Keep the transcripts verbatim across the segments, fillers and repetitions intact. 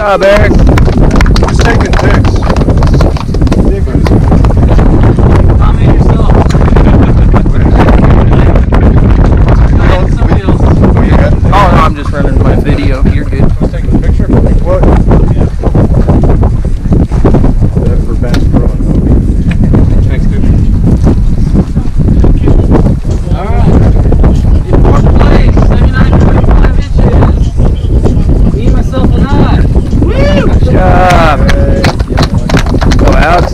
job, Eric. Just taking pics. Comment yourself. Oh, no, I'm just running my video. You're good. I was taking a picture. What? Yeah. That for Bass Pro and Hobie. Thanks, dude. Alright. Fourth place, seventy-nine point five inches. Me, myself, and I. Woo! Good job. Go out.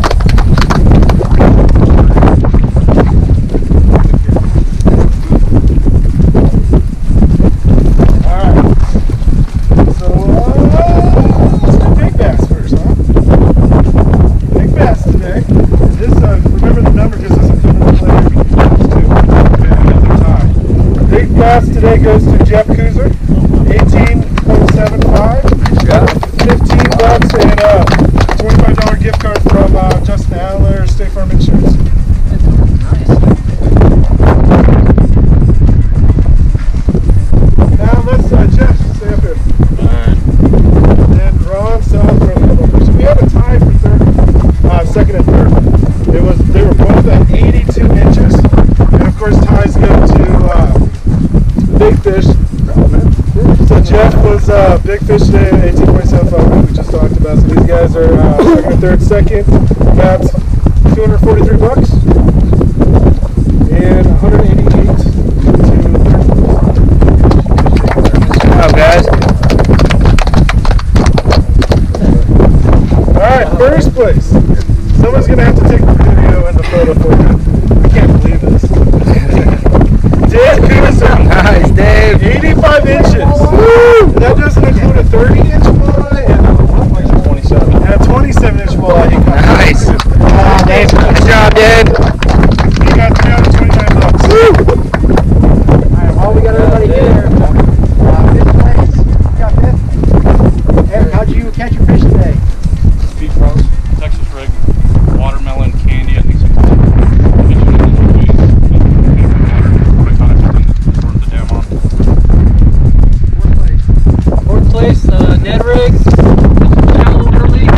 Today goes to Jeff Kuzer, eighteen point seven five, fifteen bucks, and a twenty-five dollar gift card from uh, Justin Adler, State Farm Insurance. Now let's, uh, Jeff, stay up here. Alright. And Ron, South, from so we have a tie for third, uh, second and third. It was they were both at eighty-two inches, and of course ties go to. Uh, Big fish. So Jeff was uh, big fish today at eighteen point seven five, like we just talked about. So these guys are uh, second and third. Second got two hundred forty-three bucks and one hundred eighty-eight to third. Good job, guys. All right, first place. Someone's gonna have to take the video and the photo for you. I can't believe this. Dave Kuzer. Nice, Dave. eighty-five inches. Woo! That doesn't include a thirty inch walleye and a twenty-seven. And a twenty-seven inch walleye. Nice. Uh, Dave. Good job, Dave. He got three hundred twenty-nine bucks. Woo! Alright, while we got everybody here, uh, fifth place. You got fifth? Eric, how'd you catch your fish today? Speed pros, Texas rig, watermelon, candy, I think some Fourth place, uh, Ned Riggs. Shallow early.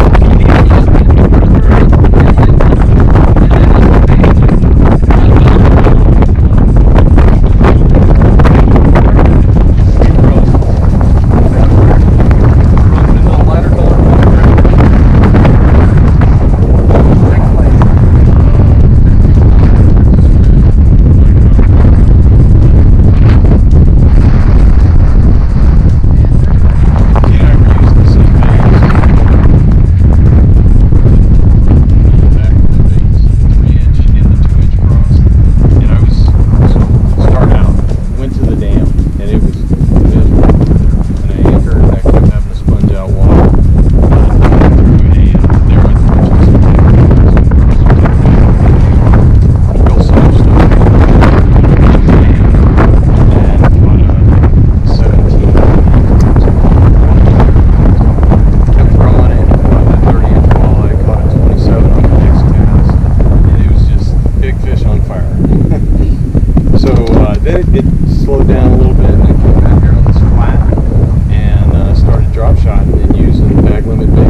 Limit bait.